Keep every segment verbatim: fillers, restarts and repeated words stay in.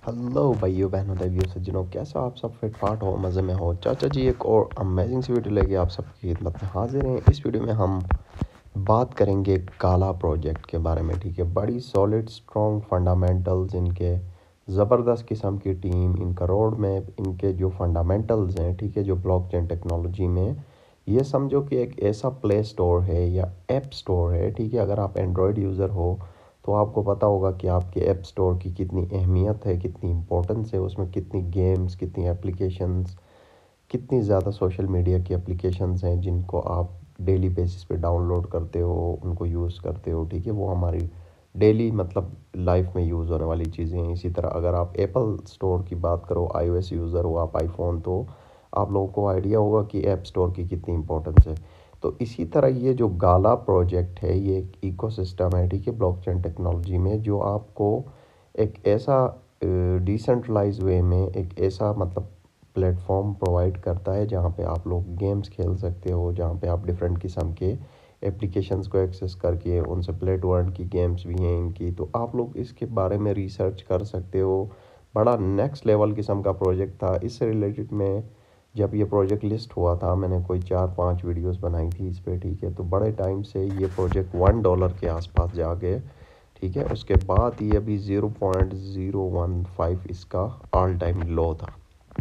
Hello भाइयों बहनों देवियों सज्जनों, कैसे हो आप सब? फिट फाट हो, मज़े में हो? चाचा जी एक और अमेजिंग सी वीडियो लेके आप सबकी खिदमत में हाजिर हैं। इस वीडियो में हम बात करेंगे गाला प्रोजेक्ट के बारे में। ठीक है, बड़ी सॉलिड स्ट्रॉन्ग फंडामेंटल्स इनके, ज़बरदस्त किस्म की टीम, इनका रोड मैप, इनके जो फंडामेंटल्स हैं, ठीक है, जो ब्लॉकचेन टेक्नोलॉजी में, ये समझो कि एक ऐसा प्ले स्टोर है या ऐप स्टोर है। ठीक है, अगर आप एंड्रॉयड यूज़र हो तो आपको पता होगा कि आपके ऐप स्टोर की कितनी अहमियत है, कितनी इम्पोर्टेंस है, उसमें कितनी गेम्स, कितनी एप्लीकेशंस, कितनी ज़्यादा सोशल मीडिया की एप्लीकेशंस हैं जिनको आप डेली बेसिस पे डाउनलोड करते हो, उनको यूज़ करते हो। ठीक है, वो हमारी डेली मतलब लाइफ में यूज़ होने वाली चीज़ें हैं। इसी तरह अगर आप एप्पल स्टोर की बात करो, आईओएस यूज़र हो आप, आईफोन, तो आप लोगों को आइडिया होगा कि ऐप स्टोर की कितनी इंपॉर्टेंस है। तो इसी तरह ये जो गाला प्रोजेक्ट है, ये एक इकोसिस्टम है, ठीक है, ब्लॉकचेन टेक्नोलॉजी में, जो आपको एक ऐसा डिसेंट्रलाइज वे में एक ऐसा मतलब प्लेटफॉर्म प्रोवाइड करता है जहाँ पे आप लोग गेम्स खेल सकते हो, जहाँ पे आप डिफरेंट किस्म के एप्लीकेशंस को एक्सेस करके, उनसे प्ले टू अर्न की गेम्स भी हैं इनकी, तो आप लोग इसके बारे में रिसर्च कर सकते हो। बड़ा नेक्स्ट लेवल किस्म का प्रोजेक्ट था। इससे रिलेटेड में जब ये प्रोजेक्ट लिस्ट हुआ था, मैंने कोई चार पांच वीडियोस बनाई थी इस पे। ठीक है, तो बड़े टाइम से ये प्रोजेक्ट वन डॉलर के आसपास जा गए। ठीक है, उसके बाद ये अभी zero point zero one five इसका ऑल टाइम लो था।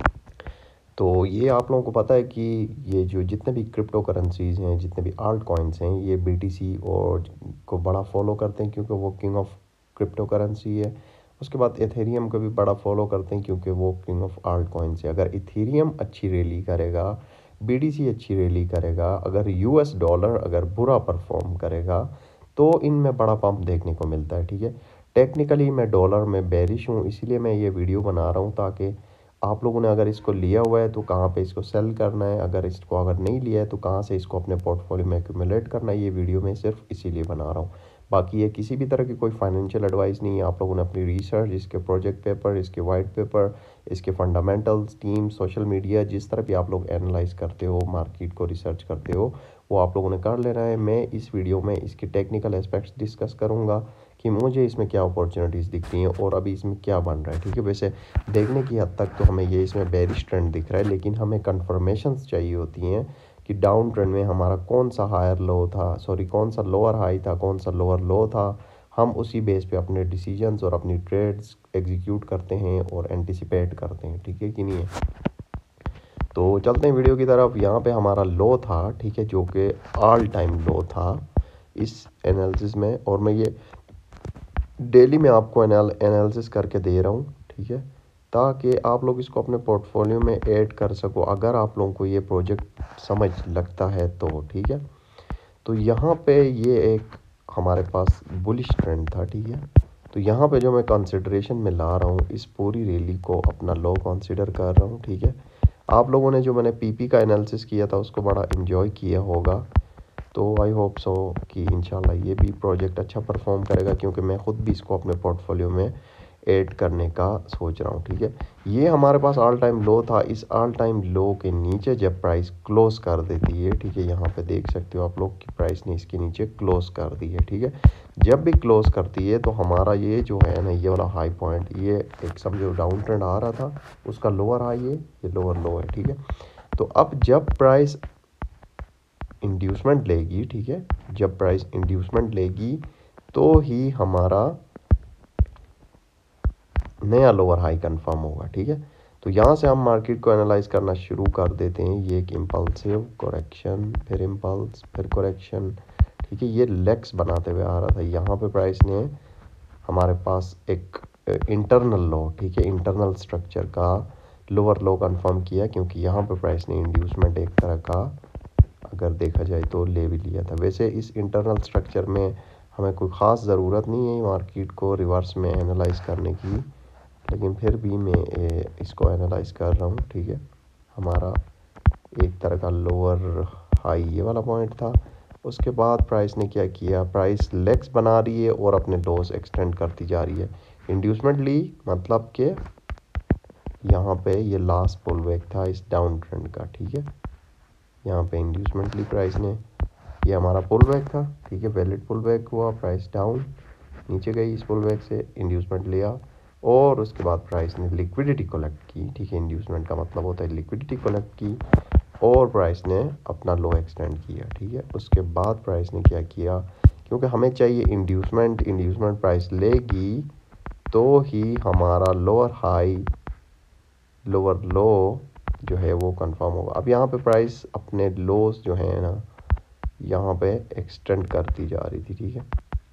तो ये आप लोगों को पता है कि ये जो जितने भी क्रिप्टो करेंसीज़ हैं, जितने भी आल्ट कॉइन्स हैं, ये बीटीसी और को बड़ा फॉलो करते हैं क्योंकि वो किंग ऑफ क्रिप्टो करेंसी है। उसके बाद एथेरियम को भी बड़ा फॉलो करते हैं क्योंकि वो किंग ऑफ आल्ट कॉइन्स है। अगर इथेरियम अच्छी रैली करेगा, बीटीसी अच्छी रैली करेगा, अगर यूएस डॉलर अगर बुरा परफॉर्म करेगा, तो इनमें बड़ा पंप देखने को मिलता है। ठीक है, टेक्निकली मैं डॉलर में बेरिश हूँ, इसीलिए मैं ये वीडियो बना रहा हूँ ताकि आप लोगों ने अगर इसको लिया हुआ है तो कहाँ पे इसको सेल करना है, अगर इसको अगर नहीं लिया है तो कहाँ से इसको अपने पोर्टफोलियो में एक्यूमुलेट करना है, ये वीडियो मैं सिर्फ इसीलिए बना रहा हूँ। बाकी ये किसी भी तरह की कोई फाइनेंशियल एडवाइस नहीं है। आप लोगों ने अपनी रिसर्च, इसके प्रोजेक्ट पेपर, इसके वाइट पेपर, इसके फंडामेंटल्स, टीम, सोशल मीडिया, जिस तरह भी आप लोग एनालाइज करते हो, मार्केट को रिसर्च करते हो, वो आप लोगों ने कर लेना है। मैं इस वीडियो में इसके टेक्निकल एस्पेक्ट्स डिस्कस करूँगा कि मुझे इसमें क्या अपॉर्चुनिटीज़ दिख रही हैं और अभी इसमें क्या बन रहा है। ठीक है, वैसे देखने की हद तक तो हमें ये इसमें बेरिश ट्रेंड दिख रहा है, लेकिन हमें कन्फर्मेशंस चाहिए होती हैं कि डाउन ट्रेंड में हमारा कौन सा हायर लो था, सॉरी कौन सा लोअर हाई था, कौन सा लोअर लो था। हम उसी बेस पे अपने डिसीजंस और अपनी ट्रेड्स एग्जीक्यूट करते हैं और एंटिसिपेट करते हैं। ठीक है कि नहीं है? तो चलते हैं वीडियो की तरफ। यहाँ पे हमारा लो था, ठीक है, जो कि ऑल टाइम लो था इस एनालिसिस में, और मैं ये डेली में आपको एनालिसिस करके दे रहा हूँ। ठीक है, ताकि आप लोग इसको अपने पोर्टफोलियो में ऐड कर सको अगर आप लोगों को ये प्रोजेक्ट समझ लगता है तो। ठीक है, तो यहाँ पे ये एक हमारे पास बुलिश ट्रेंड था। ठीक है, तो यहाँ पे जो मैं कंसिडरेशन में ला रहा हूँ, इस पूरी रैली को अपना लो कंसिडर कर रहा हूँ। ठीक है, आप लोगों ने जो मैंने पीपी का एनालिसिस किया था उसको बड़ा इन्जॉय किया होगा, तो आई होप सो कि इंशाल्लाह ये भी प्रोजेक्ट अच्छा परफॉर्म करेगा, क्योंकि मैं ख़ुद भी इसको अपने पोर्टफोलियो में ऐड करने का सोच रहा हूँ। ठीक है, ये हमारे पास ऑल टाइम लो था। इस ऑल टाइम लो के नीचे जब प्राइस क्लोज कर देती है, ठीक है, यहाँ पे देख सकते हो आप लोग कि प्राइस ने इसके नीचे क्लोज कर दी है। ठीक है, जब भी क्लोज करती है तो हमारा ये जो है ना, ये वाला हाई पॉइंट, ये एक समझो डाउन ट्रेंड आ रहा था, उसका लोअर हाई है, ये लोअर लो है। ठीक है, तो अब जब प्राइस इंड्यूसमेंट लेगी, ठीक है, जब प्राइस इंड्यूसमेंट लेगी तो ही हमारा नया लोअर हाई कंफर्म होगा। ठीक है, तो यहाँ से हम मार्केट को एनालाइज करना शुरू कर देते हैं। ये एक इम्पल्सिव करेक्शन, फिर इम्पल्स, फिर करेक्शन। ठीक है, ये लेग्स बनाते हुए आ रहा था। यहाँ पे प्राइस ने हमारे पास एक इंटरनल लो, ठीक है, इंटरनल स्ट्रक्चर का लोअर लो कंफर्म किया, क्योंकि यहाँ पे प्राइस ने इंड्यूसमेंट एक तरह का अगर देखा जाए तो ले भी लिया था। वैसे इस इंटरनल स्ट्रक्चर में हमें कोई ख़ास ज़रूरत नहीं है मार्केट को रिवर्स में एनालाइज करने की, लेकिन फिर भी मैं इसको एनालाइज कर रहा हूँ। ठीक है, हमारा एक तरह का लोअर हाई ये वाला पॉइंट था। उसके बाद प्राइस ने क्या किया, प्राइस लेग्स बना रही है और अपने लॉस एक्सटेंड करती जा रही है। इंड्यूसमेंट ली मतलब कि यहाँ पे ये लास्ट पुल बैक था इस डाउन ट्रेंड का। ठीक है, यहाँ पे इंड्यूसमेंट ली प्राइस ने, ये हमारा पुल बैक था। ठीक है, वैलिड पुल बैक हुआ, प्राइस डाउन नीचे गई, इस पुल बैक से इंड्यूसमेंट लिया, और उसके बाद प्राइस ने लिक्विडिटी कलेक्ट की, ठीक है, इंड्यूसमेंट का मतलब होता है लिक्विडिटी कलेक्ट की, और प्राइस ने अपना लो एक्सटेंड किया, ठीक है। उसके बाद प्राइस ने क्या किया, क्योंकि हमें चाहिए इंड्यूसमेंट, इंड्यूसमेंट प्राइस लेगी तो ही हमारा लोअर हाई लोअर लो जो है वो कंफर्म होगा। अब यहाँ पे प्राइस अपने लोस जो है ना यहाँ पे एक्सटेंड करती जा रही थी, ठीक है।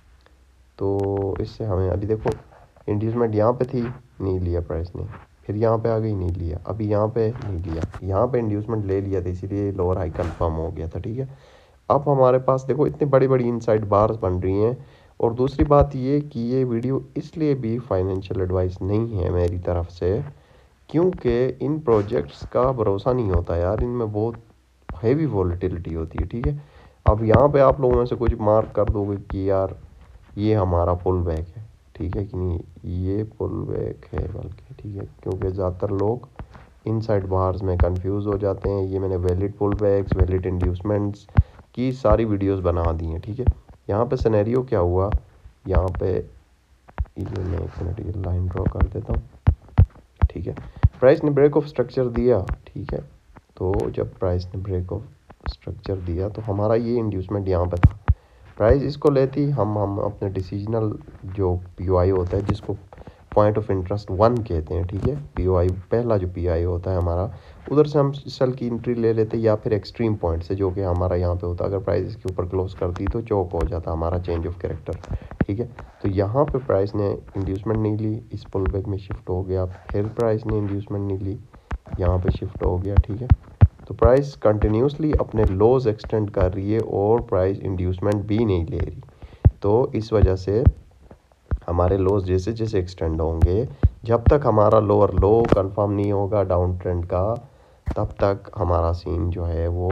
तो इससे हमें अभी देखो इंड्यूसमेंट यहाँ पे थी, नहीं लिया प्राइस ने, फिर यहाँ पे आ गई, नहीं लिया, अभी यहाँ पे नहीं लिया, यहाँ पे इंड्यूसमेंट ले लिया था, इसीलिए लोअर हाई कंफर्म हो गया था, ठीक है। अब हमारे पास देखो इतनी बड़ी बड़ी इनसाइड बार्स बन रही हैं। और दूसरी बात ये कि ये वीडियो इसलिए भी फाइनेंशियल एडवाइस नहीं है मेरी तरफ से, क्योंकि इन प्रोजेक्ट्स का भरोसा नहीं होता यार, इनमें बहुत हैवी वॉलेटिलिटी होती है, ठीक है। अब यहाँ पे आप लोगों में से कुछ मार्क कर दोगे कि यार ये हमारा पुल बैक है, ठीक है कि नहीं, ये पुल बैक है बल्कि, ठीक है, क्योंकि ज़्यादातर लोग इनसाइड बार्स में कंफ्यूज हो जाते हैं। ये मैंने valid pull backs, valid inducements की सारी वीडियोस बना दी हैं, ठीक है। यहाँ पे सिनेरियो क्या हुआ, यहाँ पे ये मैं एक मिनट ये लाइन ड्रॉ कर देता हूँ, ठीक है। प्राइस ने ब्रेक ऑफ स्ट्रक्चर दिया, ठीक है। तो जब प्राइस ने ब्रेक ऑफ स्ट्रक्चर दिया तो हमारा ये इंड्यूसमेंट यहाँ पे था, प्राइस इसको लेती, हम हम अपने डिसीजनल जो पीओआई होता है जिसको पॉइंट ऑफ इंटरेस्ट वन कहते हैं, ठीक है, पीओआई पहला जो पीआई होता है हमारा, उधर से हम सेल की एंट्री ले लेते या फिर एक्सट्रीम पॉइंट से जो कि हमारा यहाँ पे होता। अगर प्राइस इसके ऊपर क्लोज करती तो चौक हो जाता हमारा चेंज ऑफ कैरेक्टर, ठीक है। तो यहाँ पे प्राइस ने इंड्यूसमेंट नहीं ली, इस पुल बैक में शिफ्ट हो गया, फिर प्राइस ने इंड्यूसमेंट नहीं ली, यहाँ पे शिफ्ट हो गया, ठीक है। तो प्राइस कंटिन्यूसली अपने लोज एक्सटेंड कर रही है और प्राइस इंड्यूसमेंट भी नहीं ले रही। तो इस वजह से हमारे लोज जैसे जैसे एक्सटेंड होंगे, जब तक हमारा लोअर लो कंफर्म नहीं होगा डाउन ट्रेंड का, तब तक हमारा सीन जो है वो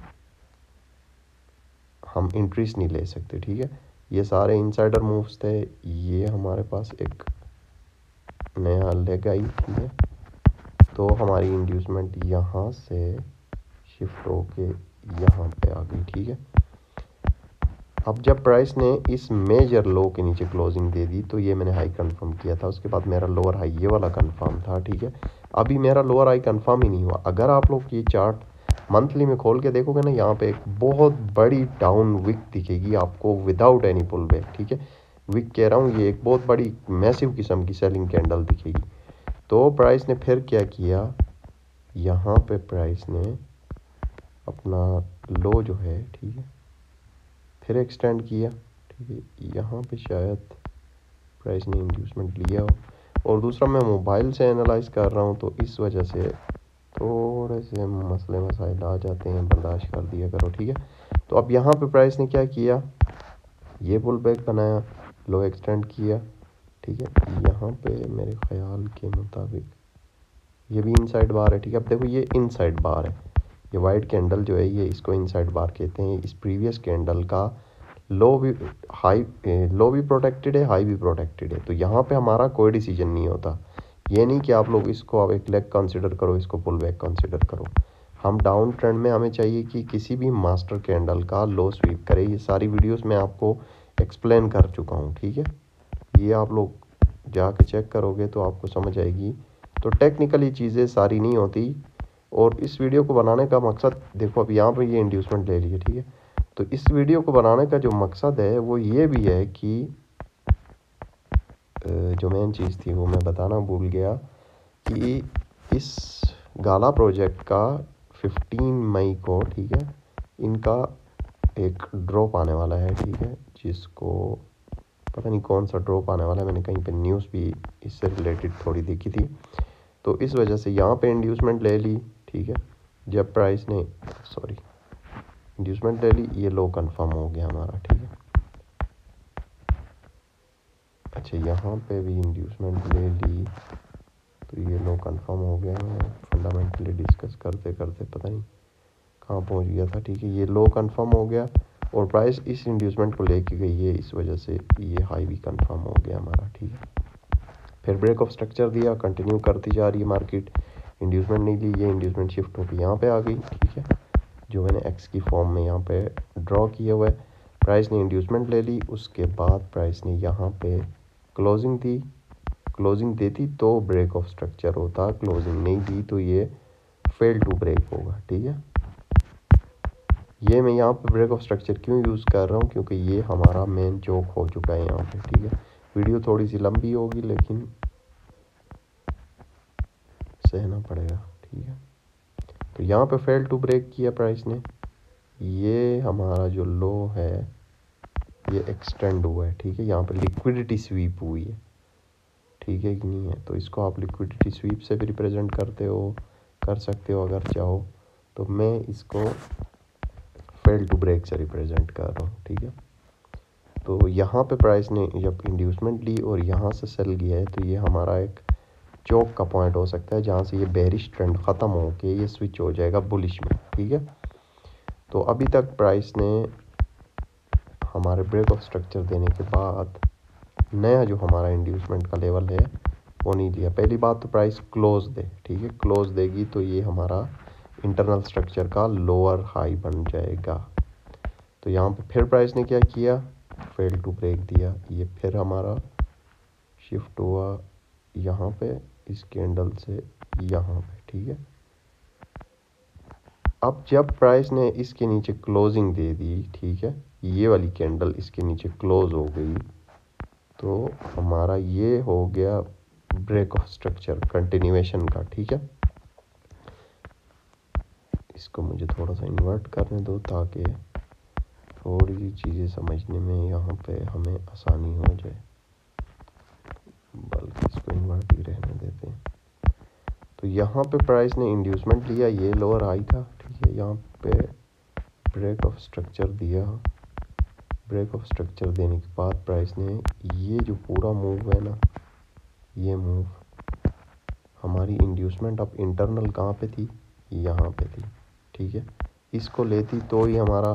हम इंट्रीज नहीं ले सकते, ठीक है। ये सारे इनसाइडर मूव्स थे, ये हमारे पास एक नया लेग आई, ठीक है। तो हमारी इंड्यूसमेंट यहाँ से शिफ्ट होके यहाँ पे आ गई, ठीक है। अब जब प्राइस ने इस मेजर लो के नीचे क्लोजिंग दे दी तो ये मैंने हाई कंफर्म किया था, उसके बाद मेरा लोअर हाई ये वाला कंफर्म था, ठीक है। अभी मेरा लोअर हाई कंफर्म ही नहीं हुआ। अगर आप लोग ये चार्ट मंथली में खोल के देखोगे ना, यहाँ पे एक बहुत बड़ी डाउन विक दिखेगी आपको विदाउट एनी पुल बैक, ठीक है। विक कह रहा हूँ, ये एक बहुत बड़ी मैसिव किस्म की सेलिंग कैंडल दिखेगी। तो प्राइस ने फिर क्या किया, यहाँ पे प्राइस ने अपना लो जो है, ठीक है, फिर एक्सटेंड किया, ठीक है। यहाँ पे शायद प्राइस ने इंड्यूसमेंट लिया हो, और दूसरा मैं मोबाइल से एनालाइज कर रहा हूँ तो इस वजह से थोड़े से मसले मसाइल आ जाते हैं, बर्दाश्त कर दिया करो, ठीक है। तो अब यहाँ पे प्राइस ने क्या किया, ये पुल बैक बनाया, लो एक्सटेंड किया, ठीक है। यहाँ पे मेरे ख्याल के मुताबिक ये भी इनसाइड बार है, ठीक है। अब देखो ये इनसाइड बार है, ये वाइट कैंडल जो है ये इसको इनसाइड बार कहते हैं। इस प्रीवियस कैंडल का लो भी हाई लो भी प्रोटेक्टेड है, हाई भी प्रोटेक्टेड है। तो यहाँ पे हमारा कोई डिसीजन नहीं होता। ये नहीं कि आप लोग इसको अब एक लेग कंसिडर करो, इसको पुल बैक कंसिडर करो। हम डाउन ट्रेंड में हमें चाहिए कि किसी भी मास्टर कैंडल का लो स्वीप करे। ये सारी वीडियोस में आपको एक्सप्लेन कर चुका हूँ, ठीक है। ये आप लोग जाके चेक करोगे तो आपको समझ आएगी। तो टेक्निकली चीज़ें सारी नहीं होती। और इस वीडियो को बनाने का मकसद देखो, अब यहाँ पर ये इंड्यूसमेंट ले लिए, ठीक है। तो इस वीडियो को बनाने का जो मकसद है वो ये भी है कि जो मेन चीज़ थी वो मैं बताना भूल गया कि इस गाला प्रोजेक्ट का पंद्रह मई को, ठीक है, इनका एक ड्रॉप आने वाला है, ठीक है, जिसको पता नहीं कौन सा ड्रॉप आने वाला है, मैंने कहीं पे न्यूज़ भी इससे रिलेटेड थोड़ी देखी थी। तो इस वजह से यहाँ पे इंड्यूसमेंट ले ली, ठीक है। जब प्राइस ने सॉरी इंड्यूसमेंट ले ली, ये लो कंफर्म हो गया हमारा, ठीक है। अच्छा यहाँ पे भी इंड्यूसमेंट ले ली तो ये लो कंफर्म हो गया। मैं फंडामेंटली डिस्कस करते करते पता नहीं कहाँ पहुँच गया था, ठीक है। ये लो कंफर्म हो गया और प्राइस इस इंड्यूसमेंट को लेके गई है, इस वजह से ये हाई भी कंफर्म हो गया हमारा, ठीक है। फिर ब्रेक ऑफ स्ट्रक्चर दिया, कंटिन्यू करती जा रही है मार्केट, इंड्यूसमेंट नहीं ली, ये इंड्यूसमेंट शिफ्ट होकर यहाँ पे आ गई, ठीक है, जो मैंने एक्स की फॉर्म में यहाँ पे ड्रॉ किया हुआ है। प्राइस ने इंड्यूसमेंट ले ली, उसके बाद प्राइस ने यहाँ पे क्लोजिंग दी, क्लोजिंग देती तो ब्रेक ऑफ स्ट्रक्चर होता, क्लोजिंग नहीं दी तो ये फेल टू ब्रेक होगा। ठीक है, ये मैं यहाँ पे ब्रेक ऑफ स्ट्रक्चर क्यों यूज़ कर रहा हूँ, क्योंकि ये हमारा मेन चोक हो चुका है यहाँ पे। ठीक है, वीडियो थोड़ी सी लंबी होगी लेकिन सहना पड़ेगा। ठीक है, तो यहाँ पे फेल टू ब्रेक किया प्राइस ने, ये हमारा जो लो है ये एक्सटेंड हुआ है। ठीक है, यहाँ पे लिक्विडिटी स्वीप हुई है। ठीक है कि नहीं है, तो इसको आप लिक्विडिटी स्वीप से भी रिप्रेजेंट करते हो, कर सकते हो अगर चाहो तो। मैं इसको फेल टू ब्रेक से रिप्रेजेंट कर रहा हूँ। ठीक है, तो यहाँ पे प्राइस ने जब इंड्यूसमेंट ली और यहाँ से सेल किया है तो ये हमारा एक चौक का पॉइंट हो सकता है जहाँ से ये बेरिश ट्रेंड ख़त्म हो के ये स्विच हो जाएगा बुलिश में। ठीक है, तो अभी तक प्राइस ने हमारे ब्रेक ऑफ स्ट्रक्चर देने के बाद नया जो हमारा इंड्यूसमेंट का लेवल है वो नहीं दिया। पहली बात तो प्राइस क्लोज दे। ठीक है, क्लोज देगी तो ये हमारा इंटरनल स्ट्रक्चर का लोअर हाई बन जाएगा। तो यहाँ पे फिर प्राइस ने क्या किया, फेल टू ब्रेक दिया, ये फिर हमारा शिफ्ट हुआ यहाँ पे इस कैंडल से यहाँ पे। ठीक है, अब जब प्राइस ने इसके नीचे क्लोजिंग दे दी, ठीक है, ये वाली कैंडल इसके नीचे क्लोज हो गई तो हमारा ये हो गया ब्रेक ऑफ स्ट्रक्चर कंटिन्यूएशन का। ठीक है, इसको मुझे थोड़ा सा इन्वर्ट करने दो ताकि थोड़ी सी चीज़ें समझने में यहाँ पे हमें आसानी हो जाए, बल्कि इसको इन्वर्ट ही रहने देते हैं। तो यहाँ पे प्राइस ने इंड्यूसमेंट लिया, ये लोअर हाई था। ठीक है, यहाँ पे ब्रेक ऑफ स्ट्रक्चर दिया, ब्रेक ऑफ स्ट्रक्चर देने के बाद प्राइस ने ये जो पूरा मूव है ना, ये मूव हमारी इंड्यूसमेंट अब इंटरनल कहाँ पे थी, यहाँ पे थी। ठीक है, इसको लेती तो ही हमारा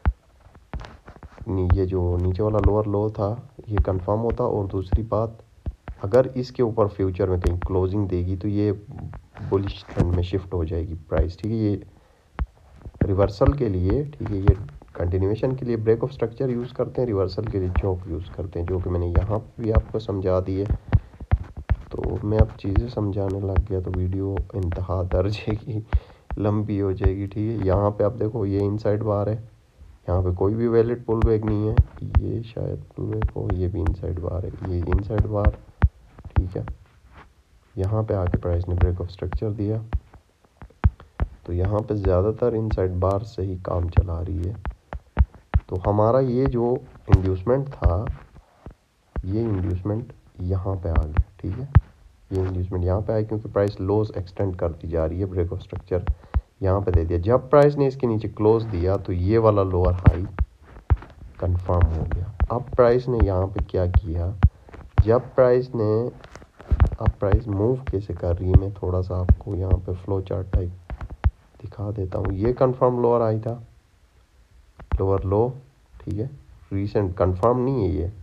ये जो नीचे वाला लोअर लो था ये कंफर्म होता। और दूसरी बात, अगर इसके ऊपर फ्यूचर में कहीं क्लोजिंग देगी तो ये बुलिश ट्रेंड में शिफ्ट हो जाएगी प्राइस। ठीक है, ये रिवर्सल के लिए, ठीक है, ये कंटिन्यूएशन के लिए ब्रेक ऑफ स्ट्रक्चर यूज़ करते हैं, रिवर्सल के लिए चौक यूज़ करते हैं, जो कि मैंने यहाँ भी आपको समझा दिए। तो मैं अब चीज़ें समझाने लग गया तो वीडियो इंतहा दर्जे की लंबी हो जाएगी। ठीक है, यहाँ पे आप देखो ये इनसाइड बार है, यहाँ पे कोई भी वैलिड पुल बैक नहीं है, ये शायद पुल बैक हो, ये भी इनसाइड बार है, ये इनसाइड बार। ठीक है, यहाँ पे आके प्राइस ने ब्रेक ऑफ स्ट्रक्चर दिया तो यहाँ पे ज़्यादातर इनसाइड बार से ही काम चला रही है। तो हमारा ये जो इंड्यूसमेंट था, ये इंड्यूसमेंट यहाँ पे आ गया। ठीक है, ये इंड्यूसमेंट यहाँ पे आया क्योंकि प्राइस लोज एक्सटेंड करती जा रही है, ब्रेक ऑफ स्ट्रक्चर यहाँ पे दे दिया। जब प्राइस ने इसके नीचे क्लोज दिया तो ये वाला लोअर हाई कंफर्म हो गया। अब प्राइस ने यहाँ पे क्या किया, जब प्राइस ने, अब प्राइस मूव कैसे कर रही है मैं थोड़ा सा आपको यहाँ पे फ्लो चार्ट टाइप दिखा देता हूँ। ये कंफर्म लोअर हाई था, लोअर लो। ठीक है, रीसेंट कंफर्म नहीं है ये।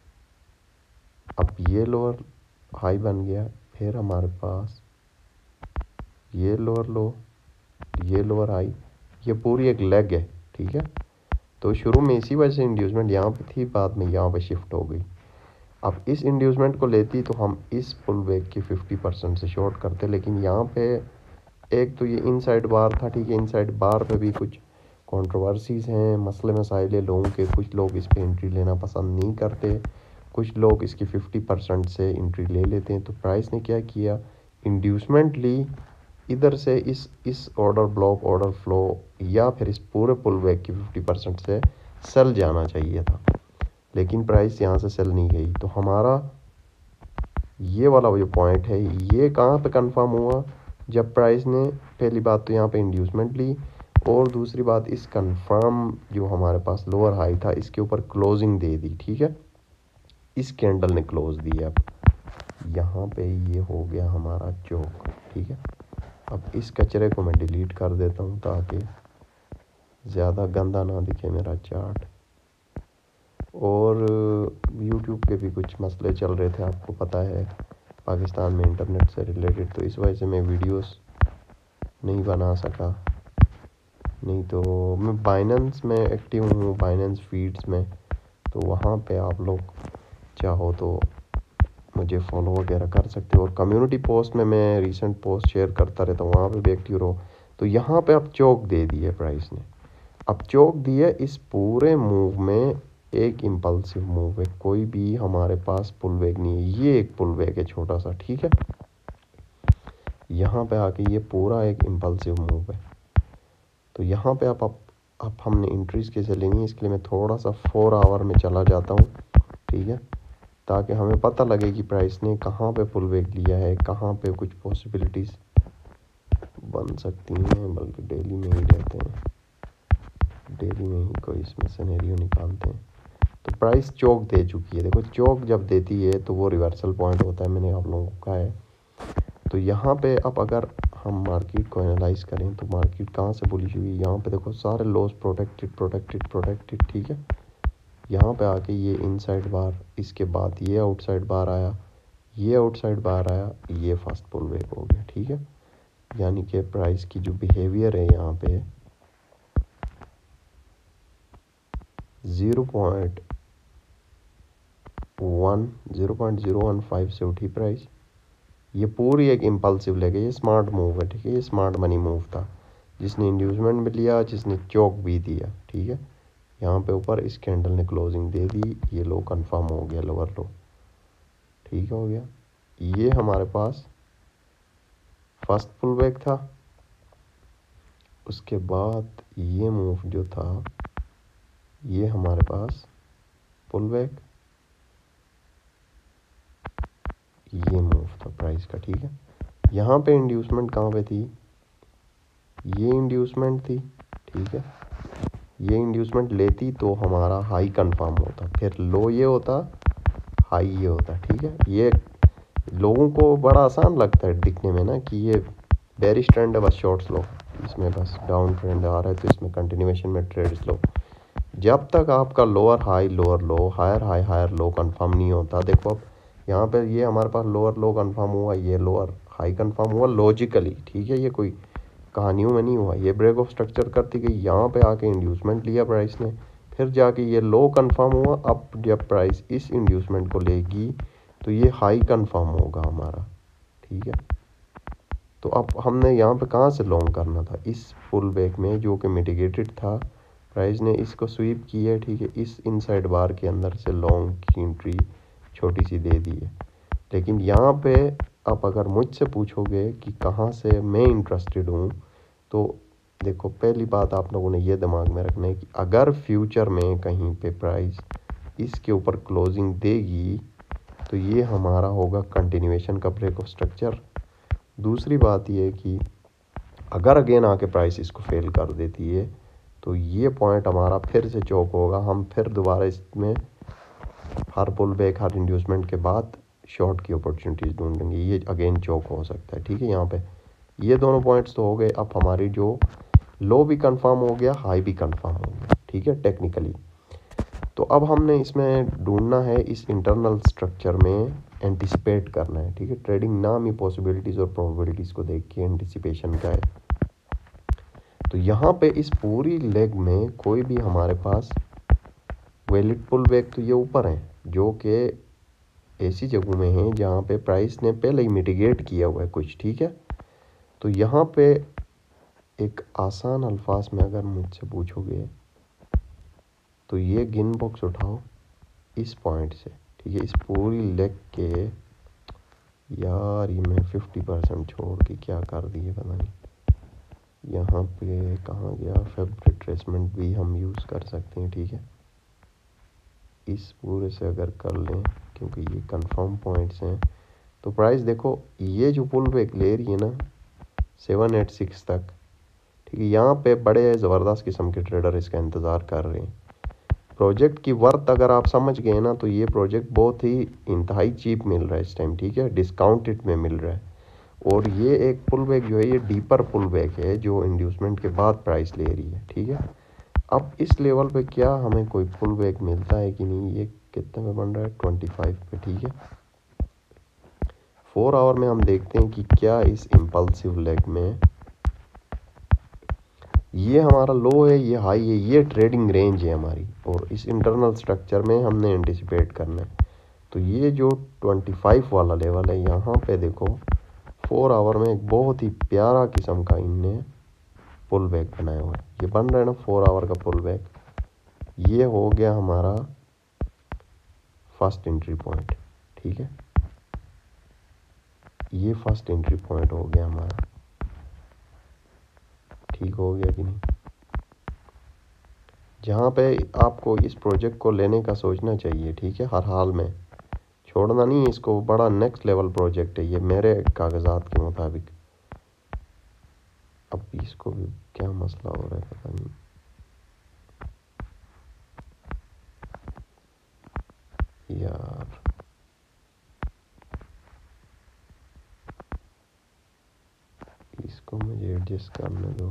अब ये लोअर हाई बन गया, फिर हमारे पास ये लोअर लो, ये लोअर हाई, ये पूरी एक लेग है। ठीक है, तो शुरू में इसी वजह से इंड्यूसमेंट यहाँ पे थी, बाद में यहाँ पे शिफ्ट हो गई। अब इस इंड्यूसमेंट को लेती तो हम इस पुल बैक की फिफ्टी परसेंट से शॉर्ट करते, लेकिन यहाँ पे एक तो ये इनसाइड बार था। ठीक है, इनसाइड बार पे भी कुछ कंट्रोवर्सीज हैं, मसले मसाइल लोगों के, कुछ लोग इस पे एंट्री लेना पसंद नहीं करते, कुछ लोग इसकी फिफ्टी परसेंट से एंट्री ले लेते हैं। तो प्राइस ने क्या किया, इंड्यूसमेंट ली इधर से, इस इस ऑर्डर ब्लॉक, ऑर्डर फ्लो या फिर इस पूरे पुल बैक की फिफ्टी परसेंट से सेल जाना चाहिए था, लेकिन प्राइस यहाँ से सेल नहीं गई। तो हमारा ये वाला जो पॉइंट है ये कहाँ पे कंफर्म हुआ, जब प्राइस ने पहली बात तो यहाँ पे इंड्यूसमेंट ली, और दूसरी बात इस कंफर्म जो हमारे पास लोअर हाई था इसके ऊपर क्लोजिंग दे दी। ठीक है, इस कैंडल ने क्लोज दी। अब यहाँ पे ये हो गया हमारा चौक। ठीक है, अब इस कचरे को मैं डिलीट कर देता हूँ ताकि ज़्यादा गंदा ना दिखे मेरा चार्ट। और यूट्यूब के भी कुछ मसले चल रहे थे, आपको पता है, पाकिस्तान में इंटरनेट से रिलेटेड, तो इस वजह से मैं वीडियोस नहीं बना सका। नहीं तो मैं बाइनेंस में एक्टिव हूँ, बाइनेंस फीड्स में, तो वहाँ पे आप लोग चाहो तो मुझे फॉलो वगैरह कर सकते हो। और कम्युनिटी पोस्ट में मैं रीसेंट पोस्ट शेयर करता रहता हूँ, वहाँ पे भी एक्टिव रहो। तो यहाँ पे अब चौक दे दी है प्राइस ने, अब चौक दिया इस पूरे मूव में एक इम्पल्सिव मूव है, कोई भी हमारे पास पुल बैक नहीं है। ये एक पुल बैक है छोटा सा, ठीक है। यहाँ पे आके ये पूरा एक इम्पल्सिव मूव है। तो यहाँ पे आप अब अब हमने इंट्रीज कैसे लेनी है, इसके लिए मैं थोड़ा सा फोर आवर में चला जाता हूँ, ठीक है, ताकि हमें पता लगे कि प्राइस ने कहाँ पे पुल बैक लिया है, कहाँ पे कुछ पॉसिबिलिटीज़ बन सकती हैं। बल्कि डेली में ही रहते हैं, डेली में ही कोई इसमें सिनेरियो निकालते हैं। तो प्राइस चौक दे चुकी है, देखो चौक जब देती है तो वो रिवर्सल पॉइंट होता है, मैंने आप लोगों को कहा है। तो यहाँ पे अब अगर हम मार्केट को एनालाइज करें तो मार्केट कहाँ से बुलिश हुई, यहाँ पे देखो सारे लॉस प्रोटेक्टेड प्रोटेक्टेड प्रोटेक्टेड, ठीक है। यहाँ पे आके ये इनसाइड बार, इसके बाद ये आउटसाइड बार आया, ये आउटसाइड बार आया, ये फास्ट पुल बैक हो गया, ठीक है। यानी कि प्राइस की जो बिहेवियर है यहाँ पे zero point one zero point zero one five से उठी प्राइस, ये पूरी एक इम्पल्सिव लेके, ये स्मार्ट मूव है, ठीक है। ये स्मार्ट मनी मूव था, जिसने इंड्यूसमेंट भी लिया, जिसने चौक भी दिया, ठीक है। यहाँ पे ऊपर इस कैंडल ने क्लोजिंग दे दी, ये लो कंफर्म हो गया, लोअर लो, ठीक हो गया। ये हमारे पास फर्स्ट पुल बैक था, उसके बाद ये मूव जो था ये हमारे पास पुल बैक, ये मूव था प्राइस का, ठीक है। यहाँ पे इंड्यूसमेंट कहाँ पे थी, ये इंड्यूसमेंट थी, ठीक है। ये इंड्यूसमेंट लेती तो हमारा हाई कंफर्म होता, फिर लो ये होता, हाई ये होता, ठीक है। ये लोगों को बड़ा आसान लगता है दिखने में ना कि ये बेरिश ट्रेंड है, बस शॉर्ट्स लो, इसमें बस डाउन ट्रेंड आ रहा है तो इसमें कंटिन्यूएशन में ट्रेड्स लो। जब तक आपका lower high lower low, higher high higher low confirm नहीं होता, देखो अब यहाँ पे ये हमारे पास लोअर लो कंफर्म हुआ, ये लोअर हाई कंफर्म हुआ लॉजिकली, ठीक है। ये कोई कहानियों में नहीं हुआ, ये ब्रेक ऑफ स्ट्रक्चर करती गई, यहाँ पे आके इंड्यूसमेंट लिया प्राइस ने, फिर जाके ये लो कंफर्म हुआ। अब जब प्राइस इस इंड्यूसमेंट को लेगी तो ये हाई कंफर्म होगा हमारा, ठीक है। तो अब हमने यहाँ पे कहाँ से लॉन्ग करना था, इस पुल बैक में जो कि मिटिगेटेड था, प्राइस ने इसको स्वीप की है, ठीक है। इस इनसाइड बार के अंदर से लॉन्ग की एंट्री छोटी सी दे दी है। लेकिन यहाँ पे अब अगर मुझसे पूछोगे कि कहाँ से मैं इंटरेस्टेड हूँ, तो देखो पहली बात आप लोगों ने ये दिमाग में रखना है कि अगर फ्यूचर में कहीं पे प्राइस इसके ऊपर क्लोजिंग देगी तो ये हमारा होगा कंटिन्यूएशन का ब्रेक ऑफ स्ट्रक्चर। दूसरी बात ये है कि अगर अगेन आके प्राइस इसको फेल कर देती है तो ये पॉइंट हमारा फिर से चौक होगा, हम फिर दोबारा इसमें हर पुल बैक हर इंड्यूसमेंट के बाद शॉर्ट की अपॉर्चुनिटीज़ ढूंढेंगे, ये अगेन चौक हो सकता है, ठीक है। यहाँ पे ये दोनों पॉइंट्स तो हो गए। अब हमारी जो लो भी कंफर्म हो गया, हाई भी कंफर्म हो गया, ठीक है, टेक्निकली। तो अब हमने इसमें ढूंढना है, इस इंटरनल स्ट्रक्चर में एंटिसिपेट करना है, ठीक है। ट्रेडिंग नाम ही पॉसिबिलिटीज़ और प्रोबेबिलिटीज़ को देख के एंटिसिपेशन का है। तो यहाँ पे इस पूरी लेग में कोई भी हमारे पास वैलिड पुल बैक तो ये ऊपर हैं, जो कि ऐसी जगहों में हैं जहाँ पे प्राइस ने पहले ही मिटिगेट किया हुआ है कुछ, ठीक है। तो यहाँ पे एक आसान अल्फाज में अगर मुझसे पूछोगे तो ये गिन बॉक्स उठाओ इस पॉइंट से, ठीक है, इस पूरी लेग के, यार ये मैं फिफ्टी परसेंट छोड़ के क्या कर दिए पता नहीं, यहाँ पे कहाँ गया, फेब रिट्रेसमेंट भी हम यूज़ कर सकते हैं, ठीक है। इस पूरे से अगर कर लें क्योंकि ये कंफर्म पॉइंट्स हैं, तो प्राइस देखो ये जो पुल बैक ले रही है ना सेवन एट सिक्स तक, ठीक है। यहाँ पे बड़े ज़बरदस्त किस्म के ट्रेडर इसका इंतज़ार कर रहे हैं। प्रोजेक्ट की वर्थ अगर आप समझ गए ना तो ये प्रोजेक्ट बहुत ही इंतहाई चीप मिल रहा है इस टाइम, ठीक है, डिस्काउंटेड में मिल रहा है। और ये एक पुल बैक जो है ये डीपर पुल बैक है जो इंड्यूसमेंट के बाद प्राइस ले रही है, ठीक है। अब इस लेवल पे क्या हमें कोई पुल बैक मिलता है कि नहीं, ये कितने में बन रहा है, ट्वेंटी फाइव पे, ठीक है। फोर आवर में हम देखते हैं कि क्या इस इम्पल्सिव लेग में ये हमारा लो है, ये हाई है, ये ट्रेडिंग रेंज है हमारी, और इस इंटरनल स्ट्रक्चर में हमने एंटिसिपेट करना है। तो ये जो ट्वेंटी फाइव वाला लेवल है, यहाँ पे देखो फोर आवर में एक बहुत ही प्यारा किस्म का इनने पुल बैक बनाया हुआ है। ये बन रहा है ना फोर आवर का पुल बैक। ये हो गया हमारा फर्स्ट एंट्री पॉइंट, ठीक है। ये फर्स्ट एंट्री पॉइंट हो गया हमारा, ठीक हो गया कि नहीं। जहाँ पे आपको इस प्रोजेक्ट को लेने का सोचना चाहिए, ठीक है, हर हाल में छोड़ना नहीं इसको। बड़ा नेक्स्ट लेवल प्रोजेक्ट है ये मेरे कागजात के मुताबिक। अब इसको भी क्या मसला हो रहा है पता नहीं यार। इसको मुझे एडजस्ट करने दो।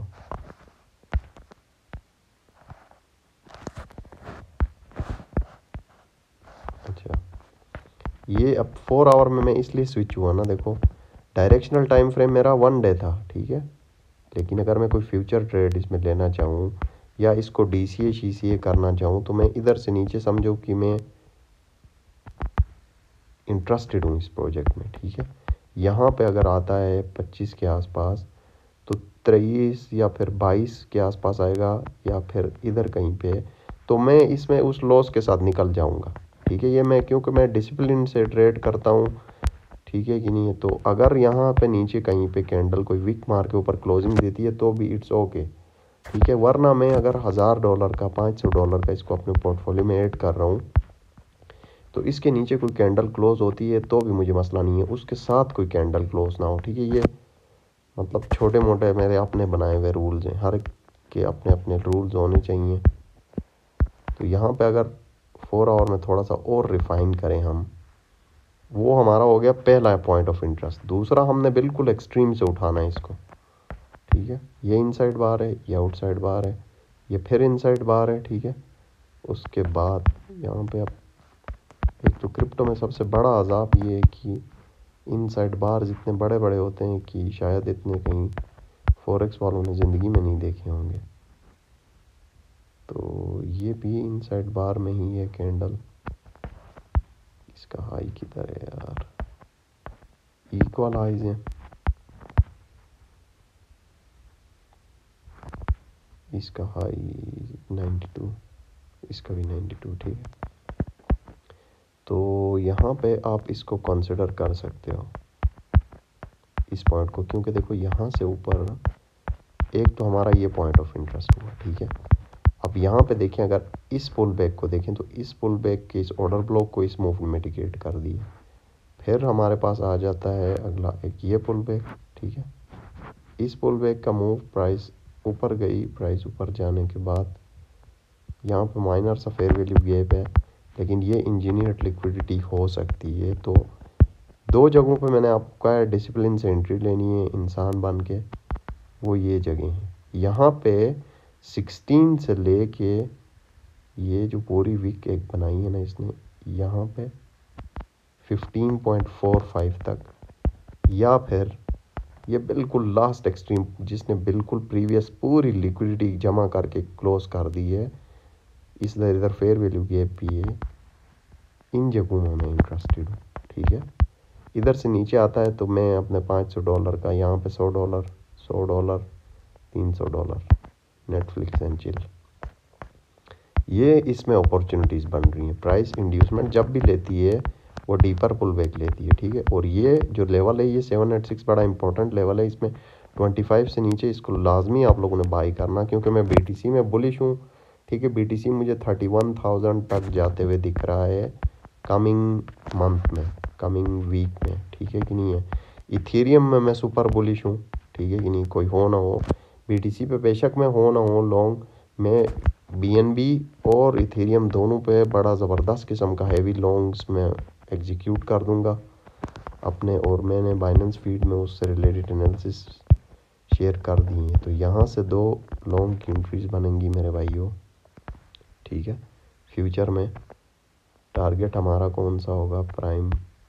अच्छा, ये अब फोर आवर में मैं इसलिए स्विच हुआ ना, देखो डायरेक्शनल टाइम फ्रेम मेरा वन डे था, ठीक है। लेकिन अगर मैं कोई फ्यूचर ट्रेड इसमें लेना चाहूँ या इसको डी सी ए शी सी ए करना चाहूँ तो मैं इधर से नीचे समझो कि मैं इंटरेस्टेड हूँ इस प्रोजेक्ट में, ठीक है। यहाँ पे अगर आता है पच्चीस के आसपास तो तेईस या फिर बाईस के आसपास आएगा या फिर इधर कहीं पे, तो मैं इसमें उस लॉस के साथ निकल जाऊँगा, ठीक है। ये मैं क्योंकि मैं डिसिप्लिन से ट्रेड करता हूँ, ठीक है कि नहीं है। तो अगर यहाँ पे नीचे कहीं पे कैंडल कोई विक मार के ऊपर क्लोजिंग देती है तो भी इट्स ओके, ठीक है। वरना मैं अगर हज़ार डॉलर का पाँच सौ डॉलर का इसको अपने पोर्टफोलियो में ऐड कर रहा हूँ तो इसके नीचे कोई कैंडल क्लोज होती है तो भी मुझे मसला नहीं है, उसके साथ कोई कैंडल क्लोज ना हो, ठीक है। ये मतलब छोटे मोटे मेरे अपने बनाए हुए रूल्स हैं, हर एक के अपने अपने रूल्स होने चाहिए। तो यहाँ पे अगर फोर आवर में थोड़ा सा और रिफाइन करें हम, वो हमारा हो गया पहला पॉइंट ऑफ इंटरेस्ट। दूसरा हमने बिल्कुल एक्सट्रीम से उठाना है इसको, ठीक है। ये इनसाइड बार है, ये आउटसाइड बार है, ये फिर इनसाइड बार है, ठीक है। उसके बाद यहाँ पे अब एक तो क्रिप्टो में सबसे बड़ा अजाब ये है कि इनसाइड बार इतने बड़े बड़े होते हैं कि शायद इतने कहीं फॉरेक्स वालों ने ज़िंदगी में नहीं देखे होंगे। तो ये भी इनसाइड बार में ही है कैंडल। इसका हाई किधर है यार, इक्वल हाइज है। इसका हाई नाइन्टी टू, इसका भी नाइन्टी टू, ठीक है। तो यहाँ पे आप इसको कंसिडर कर सकते हो इस पॉइंट को, क्योंकि देखो यहाँ से ऊपर एक तो हमारा ये पॉइंट ऑफ इंटरेस्ट हुआ, ठीक है। अब यहाँ पे देखें, अगर इस पुल बैक को देखें तो इस पुल बैक के इस ऑर्डर ब्लॉक को इस मूव में मिटिगेट कर दिया। फिर हमारे पास आ जाता है अगला एक ये पुल बैक, ठीक है। इस पुल बैक का मूव, प्राइस ऊपर गई, प्राइस ऊपर जाने के बाद यहाँ पे माइनर सा फेयर वैल्यू गैप है, लेकिन ये इंजीनियर्ड लिक्विडिटी हो सकती है। तो दो जगहों पे मैंने आपको कहा है डिसिप्लिन से एंट्री लेनी है इंसान बन के, वो ये जगह है। यहाँ पे सिक्सटीन से लेके ये जो पूरी वीक एक बनाई है ना इसने, यहाँ पे फिफ्टीन पॉइंट फोर फाइव तक, या फिर ये बिल्कुल लास्ट एक्सट्रीम जिसने बिल्कुल प्रीवियस पूरी लिक्विडिटी जमा करके क्लोज कर दी है, इस इधर इधर फेयर वैल्यू गैप भी है। इन जगहों में मैं इंटरेस्टेड हूँ, ठीक है। इधर से नीचे आता है तो मैं अपने पाँच सौ डॉलर का यहाँ पे सौ डॉलर सौ डॉलर तीन सौ डॉलर नेटफ्लिक्स एंड चिल, ये इसमें अपॉर्चुनिटीज़ बन रही हैं। प्राइस इंड्यूसमेंट जब भी लेती है वो डीपर पुल बैक लेती है, ठीक है। और ये जो लेवल है ये सेवन एट सिक्स बड़ा इंपॉर्टेंट लेवल है। इसमें ट्वेंटी फाइव से नीचे इसको लाजमी आप लोगों ने बाई करना, क्योंकि मैं बीटीसी में बुलिश हूँ, ठीक है। बीटीसी मुझे थर्टी वन थाउजेंड तक जाते हुए दिख रहा है कमिंग मंथ में, कमिंग वीक में, ठीक है कि नहीं है। इथेरियम में मैं सुपर बुलिश हूँ, ठीक है कि नहीं, कोई हो ना हो। बीटीसी पे बेशक मैं हो ना हो लॉन्ग, मैं बीएनबी और इथेरियम दोनों पे बड़ा ज़बरदस्त किस्म का हैवी लॉन्ग्स में एग्जीक्यूट कर दूंगा अपने। और मैंने बाइनेंस फीड में उससे रिलेटेड एनालिसिस शेयर कर दी है। तो यहाँ से दो लॉन्ग की एंट्रीज बनेंगी मेरे भाइयों, ठीक है। फ्यूचर में टारगेट हमारा कौन सा होगा, प्राइम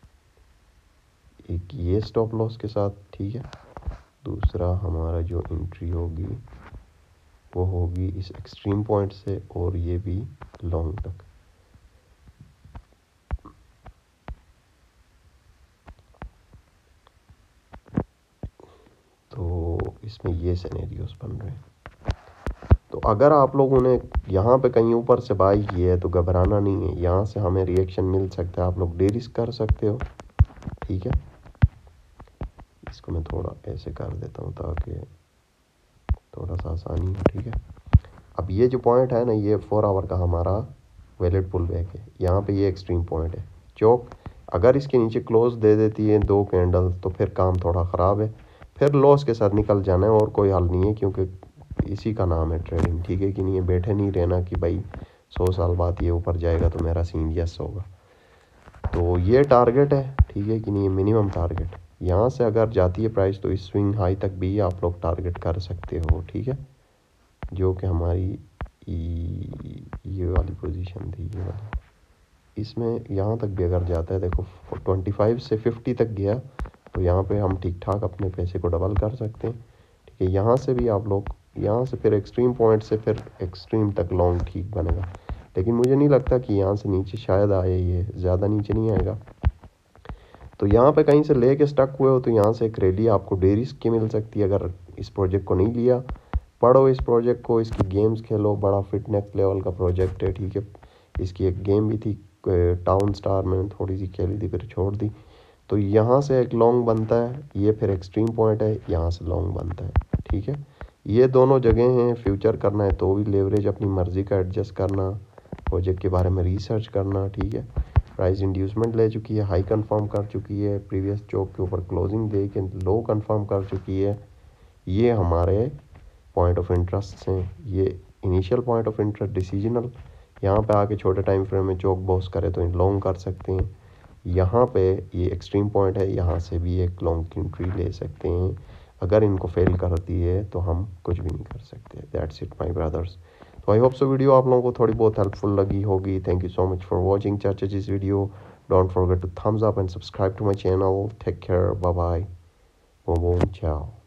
एक ये स्टॉप लॉस के साथ, ठीक है। दूसरा हमारा जो एंट्री होगी वो होगी इस एक्सट्रीम पॉइंट से, और ये भी लॉन्ग तक। इसमें ये सिनेरियोस बन रहे हैं। तो अगर आप लोगों ने यहाँ पे कहीं ऊपर से बाई की है तो घबराना नहीं है, यहाँ से हमें रिएक्शन मिल सकता है, आप लोग डेरिस्क कर सकते हो। ठीक है, इसको मैं थोड़ा ऐसे कर देता हूँ ताकि थोड़ा सा आसानी हो। ठीक है, अब ये जो पॉइंट है ना, ये फोर आवर का हमारा वैलिड पुल बैक है। यहाँ पे ये एक्सट्रीम पॉइंट है। चौक अगर इसके नीचे क्लोज दे देती है दो कैंडल तो फिर काम थोड़ा ख़राब है, फिर लॉस के साथ निकल जाना है और कोई हल नहीं है, क्योंकि इसी का नाम है ट्रेडिंग। ठीक है कि नहीं, बैठे नहीं रहना कि भाई सौ साल बाद ये ऊपर जाएगा तो मेरा सीन यस होगा। तो ये टारगेट है, ठीक है कि नहीं, मिनिमम टारगेट। यहाँ से अगर जाती है प्राइस तो इस स्विंग हाई तक भी आप लोग टारगेट कर सकते हो। ठीक है, जो कि हमारी ये वाली पोजीशन थी, ये वाली। इसमें यहाँ तक भी अगर जाता है, देखो ट्वेंटी फाइव से फिफ्टी तक गया तो यहाँ पे हम ठीक ठाक अपने पैसे को डबल कर सकते हैं। ठीक है, यहाँ से भी आप लोग, यहाँ से फिर एक्सट्रीम पॉइंट से फिर एक्सट्रीम तक लॉन्ग ठीक बनेगा, लेकिन मुझे नहीं लगता कि यहाँ से नीचे शायद आए, ये ज़्यादा नीचे नहीं आएगा। तो यहाँ पे कहीं से ले के स्टक हुए हो तो यहाँ से एक रैली आपको डे रिस्क की मिल सकती है। अगर इस प्रोजेक्ट को नहीं लिया, पढ़ो इस प्रोजेक्ट को, इसकी गेम्स खेलो, बड़ा फिटनेस लेवल का प्रोजेक्ट है। ठीक है, इसकी एक गेम भी थी टाउन स्टार, मैंने थोड़ी सी खेली थी फिर छोड़ दी। तो यहाँ से एक लॉन्ग बनता है, ये फिर एक्सट्रीम पॉइंट है, यहाँ से लॉन्ग बनता है। ठीक है, ये दोनों जगह हैं। फ्यूचर करना है तो भी लेवरेज अपनी मर्ज़ी का एडजस्ट करना, प्रोजेक्ट के बारे में रिसर्च करना। ठीक है, प्राइस इंड्यूसमेंट ले चुकी है, हाई कंफर्म कर चुकी है, प्रीवियस चौक के ऊपर क्लोजिंग दे के लो कंफर्म कर चुकी है। ये हमारे पॉइंट ऑफ इंटरेस्ट हैं। ये initial point of interest decisional, यहाँ पे आके छोटे टाइम फ्रेम में चौक बॉस करे तो लॉन्ग कर सकते हैं। यहाँ पे ये एक्सट्रीम पॉइंट है, यहाँ से भी एक लॉन्ग की एंट्री ले सकते हैं। अगर इनको फेल करती है तो हम कुछ भी नहीं कर सकते। That's it my brothers. तो आई होप सो वीडियो आप लोगों को थोड़ी बहुत हेल्पफुल लगी होगी। Thank you so much for watching Chacha ji video. Don't forget to thumbs up and subscribe to my channel. Take care, bye bye, बोम बोम, चाओ।